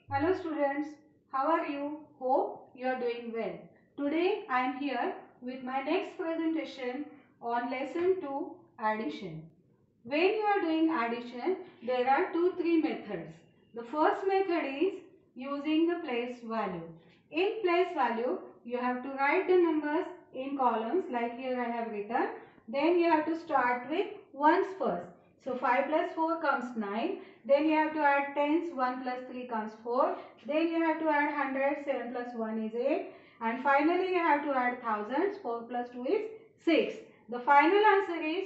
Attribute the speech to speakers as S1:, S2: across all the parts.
S1: Hello students, how are you? Hope you are doing well. Today I am here with my next presentation on lesson 2 addition. When you are doing addition, there are 2-3 methods. The first method is using the place value. In place value, you have to write the numbers in columns like here I have written. Then you have to start with ones first. So 5 plus 4 comes 9. Then you have to add tens. 1 plus 3 comes 4. Then you have to add hundreds. 7 plus 1 is 8. And finally you have to add thousands. 4 plus 2 is 6. The final answer is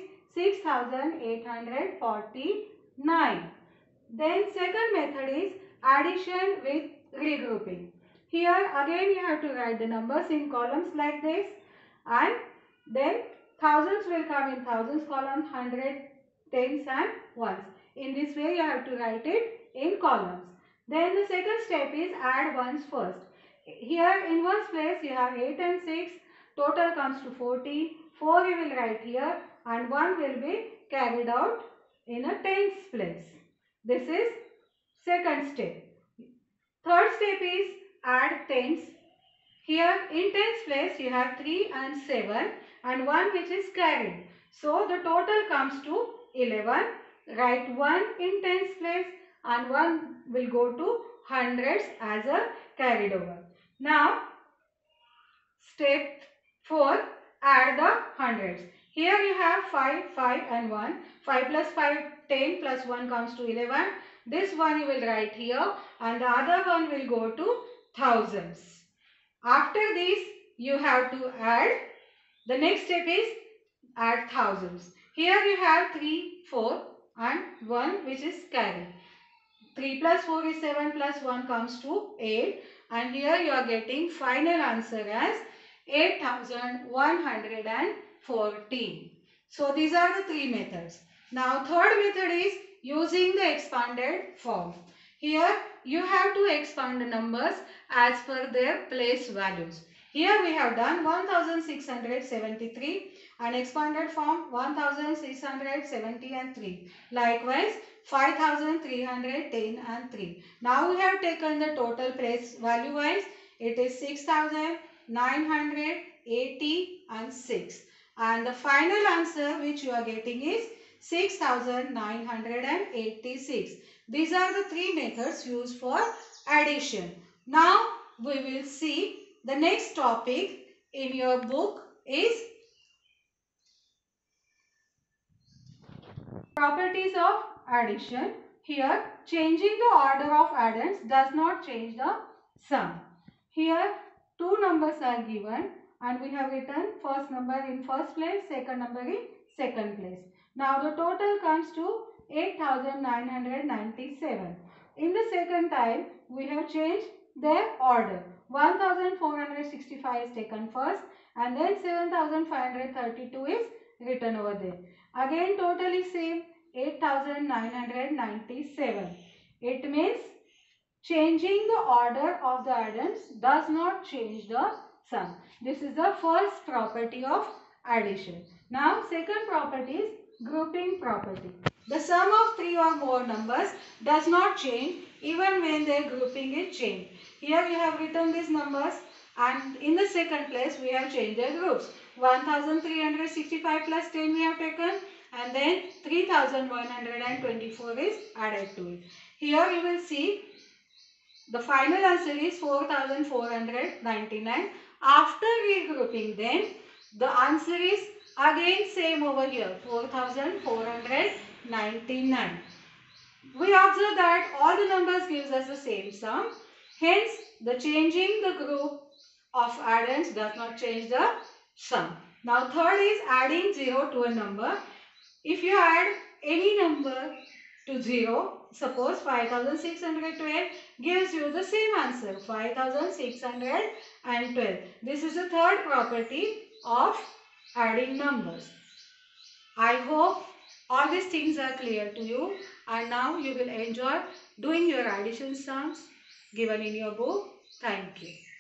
S1: 6849. Then second method is addition with regrouping. Here again you have to write the numbers in columns like this, and then thousands will come in thousands column, hundred, tens and ones. In this way you have to write it in columns. Then the second step is add ones first. Here in ones place you have 8 and 6. Total comes to 14. 4 you will write here and 1 will be carried out in a tens place. This is second step. Third step is add tens. Here in tens place you have 3 and 7 and 1 which is carried. So the total comes to 11. Write 1 in tens place and 1 will go to hundreds as a carried over. Now step 4, add the hundreds. Here you have 5, 5 and 1. 5 plus 5, 10 plus 1 comes to 11. This one you will write here and the other one will go to thousands. After this you have to add, the next step is add thousands. Here you have 3, 4 and 1 which is carried. 3 plus 4 is 7 plus 1 comes to 8 and here you are getting final answer as 8114. So these are the three methods. Now third method is using the expanded form. Here you have to expand the numbers as per their place values. Here we have done 1673 and expanded form 1670 and 3. Likewise 5310 and 3. Now we have taken the total place value wise. It is 6980 and 6. And the final answer which you are getting is 6986. These are the three methods used for addition. Now we will see the next topic in your book is properties of addition. Here changing the order of addends does not change the sum. Here two numbers are given and we have written first number in first place, second number in second place. Now the total comes to 8997. In the second time we have changed their order. 1465 is taken first and then 7532 is written over there. Again total is same, 8997. It means changing the order of the addends does not change the sum. This is the first property of addition. Now second property is grouping property. The sum of three or more numbers does not change even when their grouping is changed. Here we have written these numbers and in the second place we have changed their groups. 1365 plus 10 we have taken and then 3124 is added to it. Here you will see the final answer is 4499. After regrouping then the answer is again same over here, 4499. We observe that all the numbers gives us the same sum. Hence the changing the group of addends does not change the sum. Now third is adding 0 to a number. If you add any number to 0, suppose 5612 gives you the same answer, 5612. This is the third property of adding numbers. I hope all these things are clear to you and now you will enjoy doing your addition sums given in your book. Thank you.